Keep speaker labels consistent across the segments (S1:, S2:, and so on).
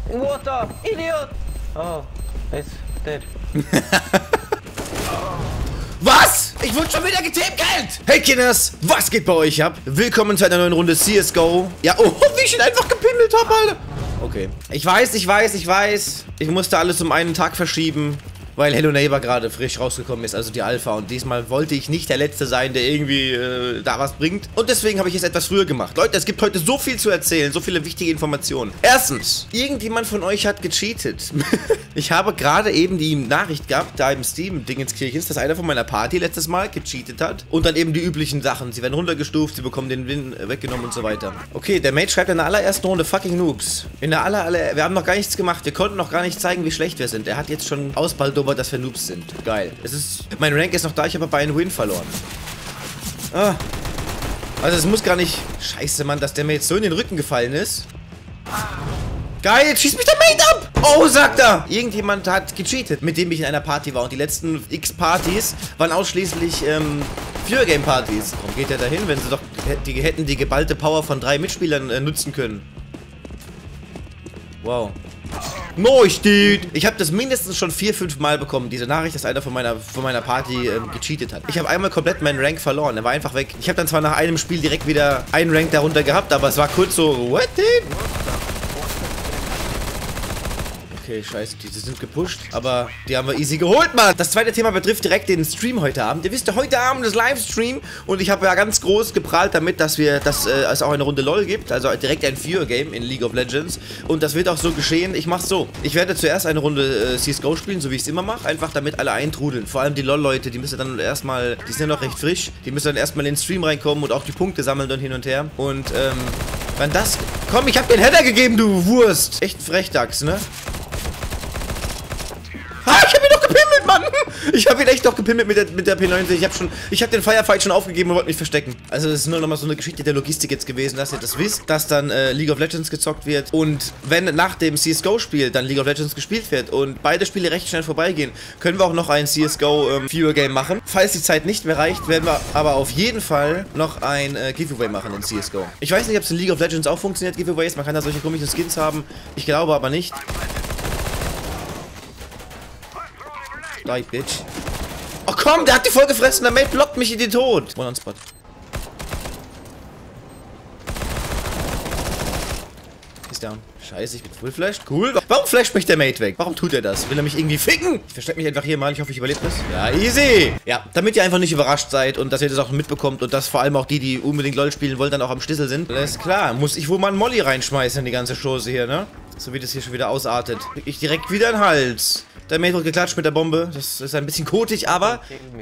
S1: What the idiot? Oh, it's dead.
S2: Was? Ich wurde schon wieder geteamkillt! Hey Kinders, was geht bei euch ab? Willkommen zu einer neuen Runde CSGO. Ja, oh, wie ich ihn einfach gepimmelt habe, Alter. Okay. Ich weiß. Ich musste alles um einen Tag verschieben, weil Hello Neighbor gerade frisch rausgekommen ist, also die Alpha. Und diesmal wollte ich nicht der Letzte sein, der irgendwie da was bringt. Und deswegen habe ich es etwas früher gemacht. Leute, es gibt heute so viel zu erzählen, so viele wichtige Informationen. Erstens, irgendjemand von euch hat gecheatet. Ich habe gerade eben die Nachricht gehabt, da im Steam-Dingenskirchens, dass einer von meiner Party letztes Mal gecheatet hat. Und dann eben die üblichen Sachen. Sie werden runtergestuft, sie bekommen den Win weggenommen und so weiter. Okay, der Mate schreibt in der allerersten Runde fucking Noobs. Wir haben noch gar nichts gemacht. Wir konnten noch gar nicht zeigen, wie schlecht wir sind. Er hat jetzt schon ausbaldobert, dass wir Noobs sind. Geil. Mein Rank ist noch da, ich habe aber einen Win verloren. Ah. Also es muss gar nicht... Scheiße, Mann, dass der mir jetzt so in den Rücken gefallen ist. Geil, jetzt schießt mich der Mate ab! Oh, sagt er! Irgendjemand hat gecheatet, mit dem ich in einer Party war. Und die letzten x Partys waren ausschließlich, Viewer-Game-Partys. Warum geht er dahin, wenn sie doch... Die hätten die geballte Power von 3 Mitspielern nutzen können. Wow. Nice, dude! Ich habe das mindestens schon 4-5 Mal bekommen, diese Nachricht, dass einer von meiner Party gecheatet hat. Ich habe einmal komplett meinen Rank verloren, er war einfach weg. Ich habe dann zwar nach einem Spiel direkt wieder einen Rank darunter gehabt, aber es war kurz so, what, dude? Okay, scheiße, diese sind gepusht, aber die haben wir easy geholt, Mann. Das zweite Thema betrifft direkt den Stream heute Abend. Ihr wisst ja, heute Abend ist Livestream und ich habe ja ganz groß geprahlt damit, dass es auch eine Runde LOL gibt, also direkt ein Viewer-Game in League of Legends und das wird auch so geschehen. Ich mach's so. Ich werde zuerst eine Runde CSGO spielen, so wie ich es immer mache, einfach damit alle eintrudeln. Vor allem die LOL-Leute, die müssen dann erstmal, die sind ja noch recht frisch, die müssen dann erstmal in den Stream reinkommen und auch die Punkte sammeln und hin und her. Und, wenn das... Komm, ich hab den Header gegeben, du Wurst! Echt Frechdachs, ne? Ah, ich hab ihn doch gepimmelt, Mann! Ich hab ihn echt doch gepimmelt mit der P90. Ich hab den Firefight schon aufgegeben und wollte mich verstecken. Also das ist nur nochmal so eine Geschichte der Logistik jetzt gewesen, dass ihr das visst, dass dann League of Legends gezockt wird und wenn nach dem CSGO-Spiel dann League of Legends gespielt wird und beide Spiele recht schnell vorbeigehen, können wir auch noch ein CSGO-Viewer-Game machen. Falls die Zeit nicht mehr reicht, werden wir aber auf jeden Fall noch ein Giveaway machen in CSGO. Ich weiß nicht, ob es in League of Legends auch funktioniert, Giveaways. Man kann da solche komischen Skins haben. Ich glaube aber nicht. Die Bitch. Oh komm, der hat die voll gefressen. Der Mate blockt mich in den Tod. One on Spot. Ist down. Scheiße, ich bin full flashed. Cool. Warum flasht mich der Mate weg? Warum tut er das? Will er mich irgendwie ficken? Ich verstecke mich einfach hier mal. Ich hoffe, ich überlebe das. Ja, easy. Ja, damit ihr einfach nicht überrascht seid und dass ihr das auch mitbekommt und dass vor allem auch die unbedingt LOL spielen wollen, dann auch am Stissel sind. Alles klar. Muss ich wohl mal einen Molly reinschmeißen in die ganze Chose hier, ne? So wie das hier schon wieder ausartet. Krieg ich direkt wieder einen Hals. Der Mate wird geklatscht mit der Bombe. Das ist ein bisschen kotig, aber...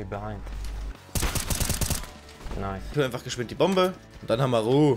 S2: Ich hol einfach geschwind die Bombe. Und dann haben wir Ruhe.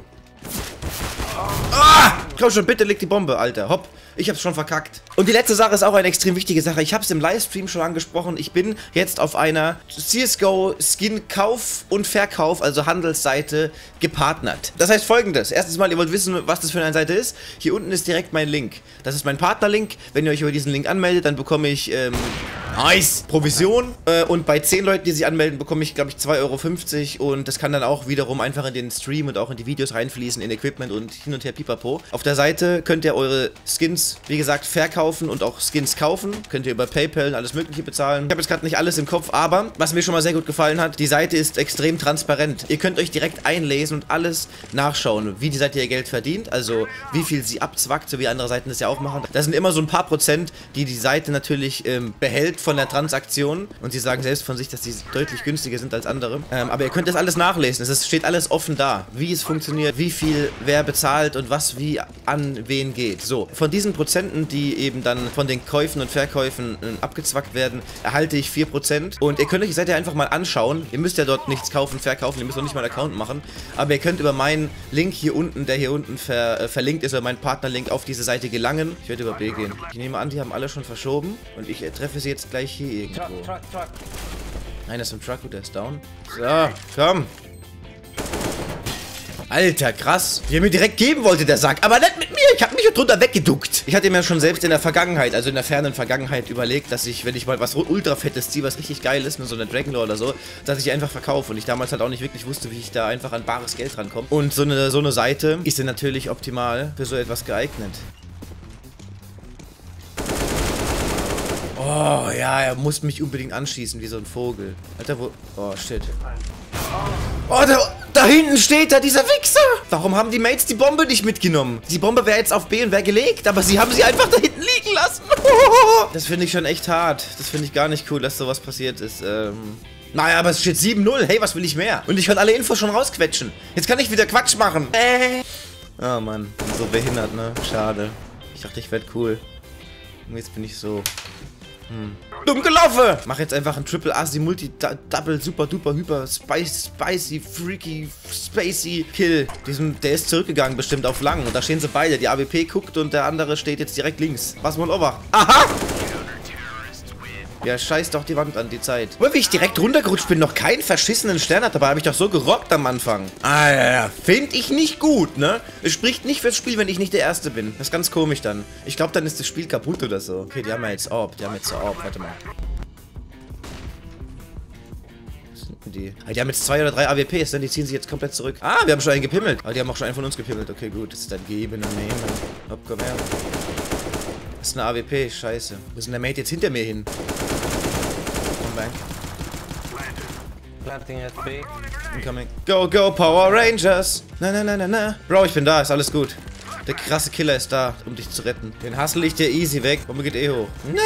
S2: Ah! Komm schon, bitte leg die Bombe, Alter. Hopp. Ich hab's schon verkackt. Und die letzte Sache ist auch eine extrem wichtige Sache. Ich hab's im Livestream schon angesprochen. Ich bin jetzt auf einer CSGO-Skin-Kauf und Verkauf, also Handelsseite, gepartnert. Das heißt Folgendes. Erstens mal, ihr wollt wissen, was das für eine Seite ist. Hier unten ist direkt mein Link. Das ist mein Partnerlink. Wenn ihr euch über diesen Link anmeldet, dann bekomme ich, nice! Provision. Und bei 10 Leuten, die sich anmelden, bekomme ich, glaube ich, 2,50 € und das kann dann auch wiederum einfach in den Stream und auch in die Videos reinfließen, in Equipment und hin und her pipapo. Auf der Seite könnt ihr eure Skins, wie gesagt, verkaufen und auch Skins kaufen. Könnt ihr über PayPal und alles mögliche bezahlen. Ich habe jetzt gerade nicht alles im Kopf, aber was mir schon mal sehr gut gefallen hat, die Seite ist extrem transparent. Ihr könnt euch direkt einlesen und alles nachschauen, wie die Seite ihr Geld verdient, also wie viel sie abzwackt, so wie andere Seiten das ja auch machen. Da sind immer so ein paar Prozent, die Seite natürlich behält von der Transaktion und sie sagen selbst von sich, dass die deutlich günstiger sind als andere. Aber ihr könnt das alles nachlesen. Es steht alles offen da, wie es funktioniert, wie viel wer bezahlt und was wie an wen geht. So, von diesen Prozenten, die eben dann von den Käufen und Verkäufen abgezwackt werden, erhalte ich 4%. Und ihr könnt euch die Seite einfach mal anschauen. Ihr müsst ja dort nichts kaufen, verkaufen, ihr müsst auch nicht mal einen Account machen. Aber ihr könnt über meinen Link hier unten, der hier unten verlinkt ist, oder meinen Partnerlink auf diese Seite gelangen. Ich werde über B gehen. Ich nehme an, die haben alle schon verschoben und ich treffe sie jetzt gleich hier irgendwo. Truck. Nein, das ist ein Truck, der ist down. So, komm. Alter, krass. Wie er mir direkt geben wollte, der Sack. Aber nicht mit mir. Ich habe mich drunter weggeduckt. Ich hatte mir schon selbst in der Vergangenheit, also in der fernen Vergangenheit überlegt, dass ich, wenn ich mal was ultra fettes ziehe, was richtig geil ist, so eine Dragonlore oder so, dass ich die einfach verkaufe. Und ich damals halt auch nicht wirklich wusste, wie ich da einfach an bares Geld rankomme. Und so eine Seite ist dann natürlich optimal für so etwas geeignet. Oh, ja, er muss mich unbedingt anschießen, wie so ein Vogel. Alter, wo... Oh, shit. Oh, da hinten steht da dieser Wichser. Warum haben die Mates die Bombe nicht mitgenommen? Die Bombe wäre jetzt auf B und wäre gelegt, aber sie haben sie einfach da hinten liegen lassen. Das finde ich schon echt hart. Das finde ich gar nicht cool, dass sowas passiert ist. Naja, aber es steht 7-0. Hey, was will ich mehr? Und ich kann alle Infos schon rausquetschen. Jetzt kann ich wieder Quatsch machen. Oh, Mann. Bin so behindert, ne? Schade. Ich dachte, ich werde cool. Und jetzt bin ich so... Dumm gelaufen! Mach jetzt einfach ein Triple Asi Multi Double Super Duper Hyper Spicy Freaky Spacey Kill. Der ist zurückgegangen bestimmt auf lang. Und da stehen sie beide. Die AWP guckt und der andere steht jetzt direkt links. Was mal over. Aha! Ja, scheiß doch die Wand an, die Zeit. Aber wie ich direkt runtergerutscht bin, noch keinen verschissenen Stern hat, dabei habe ich doch so gerockt am Anfang. Ah, ja. Finde ich nicht gut, ne? Es spricht nicht fürs Spiel, wenn ich nicht der Erste bin. Das ist ganz komisch dann. Ich glaube, dann ist das Spiel kaputt oder so. Okay, die haben ja jetzt Orb. Warte mal. Was sind denn die? Ah, die haben jetzt 2 oder 3 AWPs, denn die ziehen sich jetzt komplett zurück. Ah, wir haben schon einen gepimmelt. Aber die haben auch schon einen von uns gepimmelt. Okay, gut. Das ist dann geben und nehmen. Hopp, komm her. Das ist eine AWP, scheiße. Wo ist denn der Mate jetzt hinter mir hin? Komm rein.
S1: Planting at B.
S2: Incoming. Go, go, Power Rangers! Na. Bro, ich bin da, ist alles gut. Der krasse Killer ist da, um dich zu retten. Den hustle ich dir easy weg. Bombe geht eh hoch. Nein!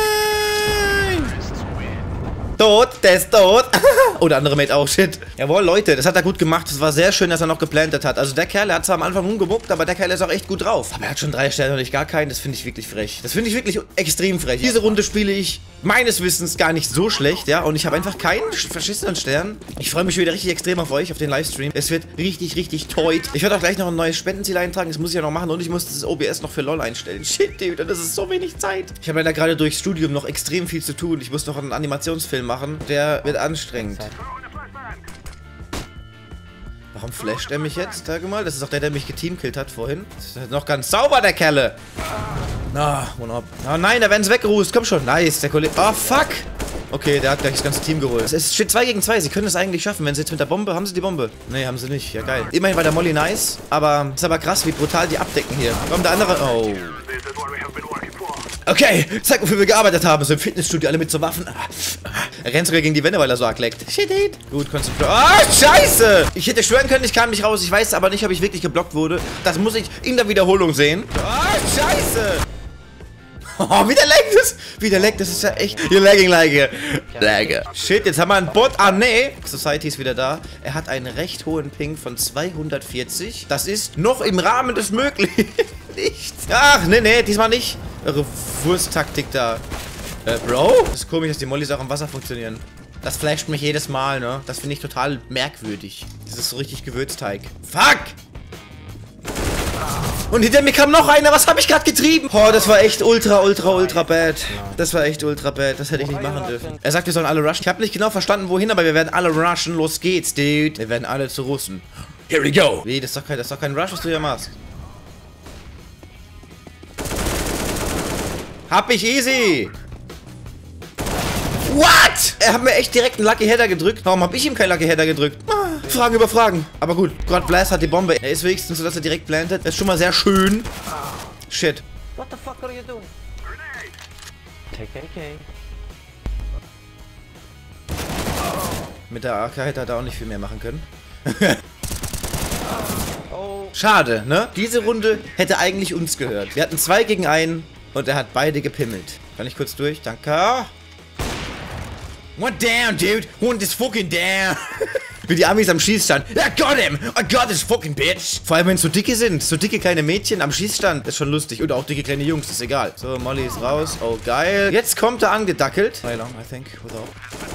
S2: Tot, der ist tot. Oh, der andere Mate auch, shit. Jawohl, Leute, das hat er gut gemacht. Es war sehr schön, dass er noch geplantet hat. Also der Kerl, der hat zwar am Anfang rumgemuckt, aber der Kerl ist auch echt gut drauf. Aber er hat schon 3 Sterne und ich gar keinen. Das finde ich wirklich frech. Das finde ich wirklich extrem frech. Diese Runde spiele ich meines Wissens gar nicht so schlecht, ja. Und ich habe einfach keinen verschissenen Stern. Ich freue mich wieder richtig extrem auf euch, auf den Livestream. Es wird richtig, richtig teut. Ich werde auch gleich noch ein neues Spendenziel eintragen. Das muss ich ja noch machen. Und ich muss das OBS noch für LOL einstellen. Shit, Dude, das ist so wenig Zeit. Ich habe leider gerade durchs Studium noch extrem viel zu tun. Ich muss noch einen Animationsfilm machen. Der wird anstrengend. Warum flasht er mich jetzt? Sag mal, das ist doch der mich geteamkillt hat vorhin. Das ist noch ganz sauber, der Kerle. Ah, oh nein, da werden sie weggerußt. Komm schon. Nice, der Kollege. Oh, fuck. Okay, der hat gleich das ganze Team geholt. Es steht 2 gegen 2. Sie können es eigentlich schaffen. Wenn sie jetzt mit der Bombe... Haben sie die Bombe? Nee, haben sie nicht. Ja, geil. Immerhin war der Molly nice. Aber ist aber krass, wie brutal die abdecken hier. Komm, der andere... Oh. Okay, zeig, wofür wir gearbeitet haben. So im Fitnessstudio, alle mit so Waffen. Er rennt sogar gegen die Wände, weil er so arg leckt. Shit. Gut, konzentriert. Ah, scheiße! Ich hätte schwören können, ich kam nicht raus. Ich weiß aber nicht, ob ich wirklich geblockt wurde. Das muss ich in der Wiederholung sehen. Ah, scheiße! Oh, wieder leckt das ist ja echt... You're lagging like Lagge. Shit, jetzt haben wir einen Bot. Ah, nee. Society ist wieder da. Er hat einen recht hohen Ping von 240. Das ist noch im Rahmen des Möglichen. Nichts. Ach, nee, diesmal nicht. Eure Wursttaktik da. Bro? Das ist komisch, dass die Mollys auch im Wasser funktionieren. Das flasht mich jedes Mal, ne? Das finde ich total merkwürdig. Das ist so richtig Gewürzteig. Fuck! Und hinter mir kam noch einer. Was habe ich gerade getrieben? Oh, das war echt ultra bad. Das war echt ultra bad. Das hätte ich nicht machen dürfen. Er sagt, wir sollen alle rushen. Ich habe nicht genau verstanden, wohin, aber wir werden alle rushen. Los geht's, dude. Wir werden alle zu Russen. Here we go. Wie, das ist doch kein Rush, was du hier machst. Hab ich easy. What? Er hat mir echt direkt einen Lucky Header gedrückt. Warum habe ich ihm keinen Lucky Header gedrückt? Fragen über Fragen. Aber gut, God Blast hat die Bombe. Er ist wenigstens so, dass er direkt plantet. Das ist schon mal sehr schön. Shit.
S1: What the fuck are you doing? KKK.
S2: Mit der AK hätte er da auch nicht viel mehr machen können.
S1: Oh.
S2: Schade, ne? Diese Runde hätte eigentlich uns gehört. Wir hatten 2 gegen 1 und er hat beide gepimmelt. Kann ich kurz durch? Danke. One down, dude. One is fucking down. Wie die Amis am Schießstand. I got him. I got this fucking bitch. Vor allem, wenn es so dicke sind. So dicke kleine Mädchen am Schießstand. Ist schon lustig. Oder auch dicke kleine Jungs. Ist egal. So, Molly ist raus. Oh, geil. Jetzt kommt er angedackelt. Way long, I think. Without.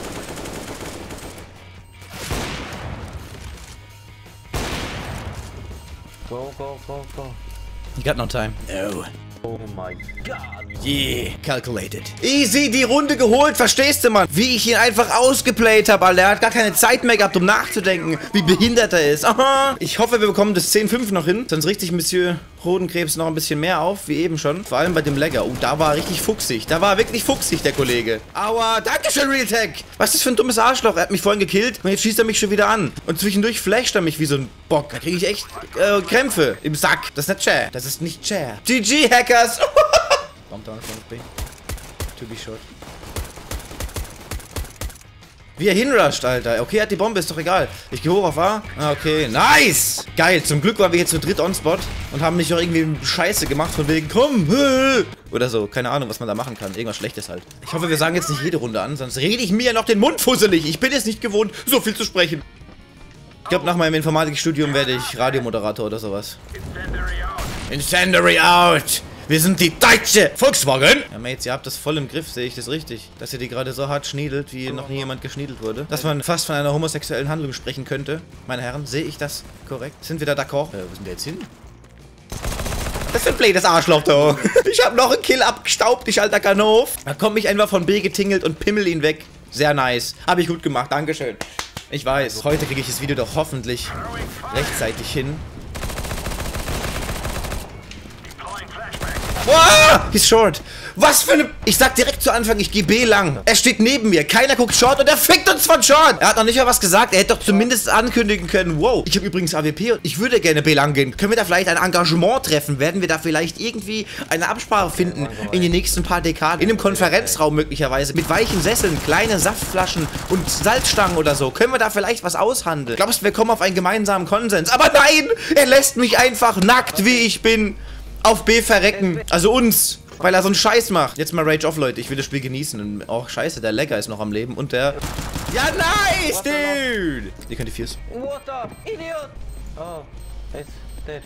S1: Go.
S2: You got no time. No.
S1: Oh my god.
S2: Yeah, calculated. Easy, die Runde geholt, verstehst du, Mann? Wie ich ihn einfach ausgeplayt habe, Alter. Er hat gar keine Zeit mehr gehabt, um nachzudenken, wie behindert er ist. Aha. Ich hoffe, wir bekommen das 10-5 noch hin. Sonst richte ich Monsieur Hodenkrebs noch ein bisschen mehr auf, wie eben schon. Vor allem bei dem Lagger. Oh, da war er richtig fuchsig. Da war er wirklich fuchsig, der Kollege. Aua, dankeschön, Realtek. Was ist das für ein dummes Arschloch? Er hat mich vorhin gekillt und jetzt schießt er mich schon wieder an. Und zwischendurch flasht er mich wie so ein Bock. Da kriege ich echt Krämpfe im Sack. Das ist nicht Chair. Das ist nicht Chair. GG, Hackers. To be shot. Wie er hinrusht, Alter. Okay, er hat die Bombe, ist doch egal. Ich gehe hoch auf A. Okay, nice. Geil, zum Glück waren wir hier zu dritt on-spot und haben nicht noch irgendwie Scheiße gemacht von wegen, komm, oder so. Keine Ahnung, was man da machen kann. Irgendwas Schlechtes halt. Ich hoffe, wir sagen jetzt nicht jede Runde an, sonst rede ich mir ja noch den Mund fusselig. Ich bin es nicht gewohnt, so viel zu sprechen. Ich glaube, nach meinem Informatikstudium werde ich Radiomoderator oder sowas. Incendiary out! Wir sind die deutsche Volkswagen! Ja, Mates, ihr habt das voll im Griff, sehe ich das richtig? Dass ihr die gerade so hart schniedelt, wie noch nie jemand geschniedelt wurde. Dass man fast von einer homosexuellen Handlung sprechen könnte. Meine Herren, sehe ich das korrekt? Sind wir da d'accord? Wo sind wir jetzt hin? Das ist ein blödes Arschloch, da. Ich habe noch einen Kill abgestaubt, ich alter Kanof. Da komme ich einfach von B getingelt und pimmel ihn weg. Sehr nice. Habe ich gut gemacht, dankeschön. Ich weiß, heute kriege ich das Video doch hoffentlich rechtzeitig hin. Wow, he's short. Was für eine... Ich sag direkt zu Anfang, ich gehe B lang. Er steht neben mir, keiner guckt short und er fickt uns von short. Er hat noch nicht mal was gesagt, er hätte doch zumindest ankündigen können, wow, ich habe übrigens AWP und ich würde gerne B lang gehen. Können wir da vielleicht ein Engagement treffen? Werden wir da vielleicht irgendwie eine Absprache finden in den nächsten paar Dekaden? In einem Konferenzraum möglicherweise, mit weichen Sesseln, kleine Saftflaschen und Salzstangen oder so. Können wir da vielleicht was aushandeln? Glaubst du, wir kommen auf einen gemeinsamen Konsens? Aber nein, er lässt mich einfach nackt, wie ich bin, auf B verrecken. Also uns. Weil er so einen Scheiß macht. Jetzt mal Rage off, Leute. Ich will das Spiel genießen. Und auch scheiße, der Legger ist noch am Leben. Und der... Ja, nice, dude! Ihr könnt die Fierce.
S1: What the idiot? Oh, it's dead.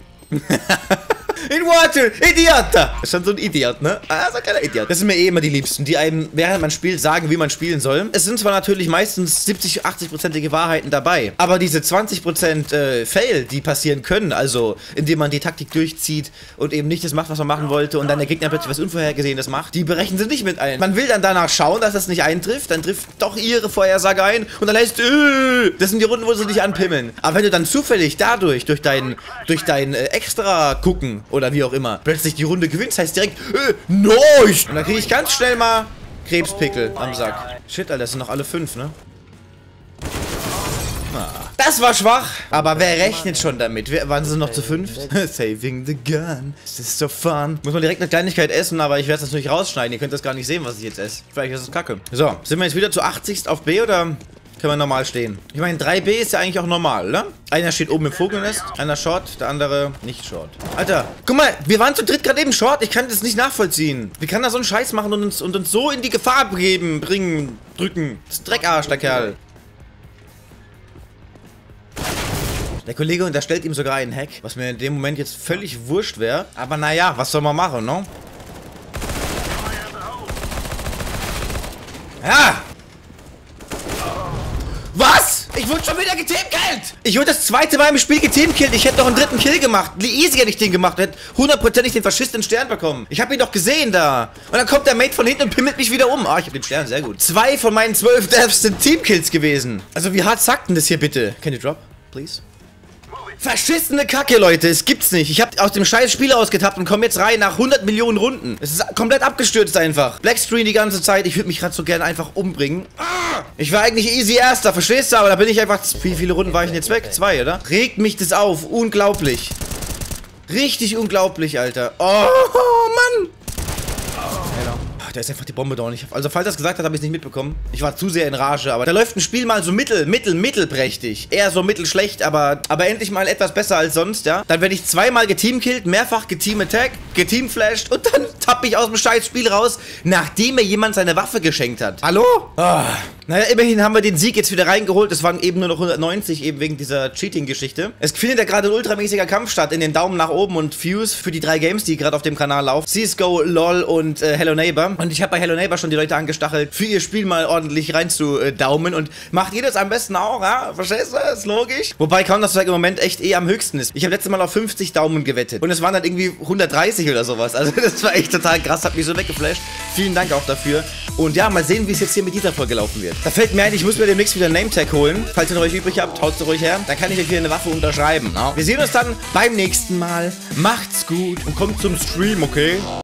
S2: In water, Idiota! Ist schon so ein Idiot, ne? Ah, so ein kleiner Idiot. Das sind mir eh immer die Liebsten, die einem, während man spielt, sagen, wie man spielen soll. Es sind zwar natürlich meistens 70-80%ige Wahrheiten dabei, aber diese 20% Fail, die passieren können, also indem man die Taktik durchzieht und eben nicht das macht, was man machen wollte und dann der Gegner plötzlich was Unvorhergesehenes macht, die berechnen sie nicht mit ein. Man will dann danach schauen, dass das nicht eintrifft, dann trifft doch ihre Vorhersage ein und dann heißt, das sind die Runden, wo sie dich anpimmeln. Aber wenn du dann zufällig dadurch, durch dein extra gucken oder wie auch immer, plötzlich die Runde gewinnst, heißt direkt, nice! Und dann kriege ich ganz schnell mal Krebspickel am Sack. Shit, Alter, das sind noch alle 5, ne? Das war schwach, aber wer rechnet schon damit? Waren sie noch zu 5? Saving the gun, this is so fun. Muss man direkt eine Kleinigkeit essen, aber ich werde es natürlich rausschneiden. Ihr könnt das gar nicht sehen, was ich jetzt esse. Vielleicht ist es kacke. So, sind wir jetzt wieder zu 80 auf B oder... Können wir normal stehen. Ich meine, 3B ist ja eigentlich auch normal, ne? Einer steht oben im Vogelnest, einer Short, der andere nicht Short. Alter, guck mal, wir waren zu dritt gerade eben Short. Ich kann das nicht nachvollziehen. Wie kann er so einen Scheiß machen und uns so in die Gefahr drücken? Das ist Dreckarsch, der Kerl. Der Kollege unterstellt ihm sogar einen Hack, was mir in dem Moment jetzt völlig wurscht wäre. Aber naja, was soll man machen, ne? Ja! Was? Ich wurde schon wieder geteamkillt! Ich wurde das zweite Mal im Spiel geteamkillt. Ich hätte noch einen dritten Kill gemacht. Easy hätte ich den gemacht. Hätte 100%ig den verschissenen Stern bekommen. Ich habe ihn doch gesehen da. Und dann kommt der Mate von hinten und pimmelt mich wieder um. Ah, ich habe den Stern, sehr gut. 2 von meinen 12 Deaths sind Teamkills gewesen. Also wie hart sagt denn das hier bitte? Can you drop, please? Verschissene Kacke, Leute, es gibt's nicht. Ich hab aus dem scheiß Spiel ausgetappt und komme jetzt rein nach 100 Millionen Runden. Es ist komplett abgestürzt einfach. Blackscreen die ganze Zeit. Ich würde mich gerade so gerne einfach umbringen. Ich war eigentlich easy Erster, verstehst du? Aber da bin ich einfach... Wie viele Runden war ich denn jetzt weg? 2, oder? Regt mich das auf. Unglaublich. Richtig unglaublich, Alter. Oh, Mann. Da ist einfach die Bombe da. Also falls er es gesagt hat, habe ich es nicht mitbekommen. Ich war zu sehr in Rage, aber da läuft ein Spiel mal so mittelprächtig. Eher so mittelschlecht, aber endlich mal etwas besser als sonst, ja. Dann werde ich zweimal geteamkillt, mehrfach geteam-attack, geteamflasht und dann tappe ich aus dem scheiß Spiel raus, nachdem mir jemand seine Waffe geschenkt hat. Hallo? Oh. Naja, immerhin haben wir den Sieg jetzt wieder reingeholt. Es waren eben nur noch 190, eben wegen dieser Cheating-Geschichte. Es findet ja gerade ein ultramäßiger Kampf statt in den Daumen nach oben und Fuse für die 3 Games, die gerade auf dem Kanal laufen. CSGO, LOL und Hello Neighbor. Und ich habe bei Hello Neighbor schon die Leute angestachelt, für ihr Spiel mal ordentlich rein zu daumen. Und macht ihr das am besten auch, ja? Verstehst du? Ist logisch. Wobei Counter-Strike im Moment echt am höchsten ist. Ich habe letztes Mal auf 50 Daumen gewettet. Und es waren dann irgendwie 130 oder sowas. Also das war echt total krass, hat mich so weggeflasht. Vielen Dank auch dafür. Und ja, mal sehen, wie es jetzt hier mit dieser Folge laufen wird. Da fällt mir ein, ich muss mir demnächst wieder einen Name-Tag holen. Falls ihr noch euch übrig habt, haut es ruhig her. Dann kann ich euch hier eine Waffe unterschreiben. Ja? Wir sehen uns dann beim nächsten Mal. Macht's gut und kommt zum Stream, okay?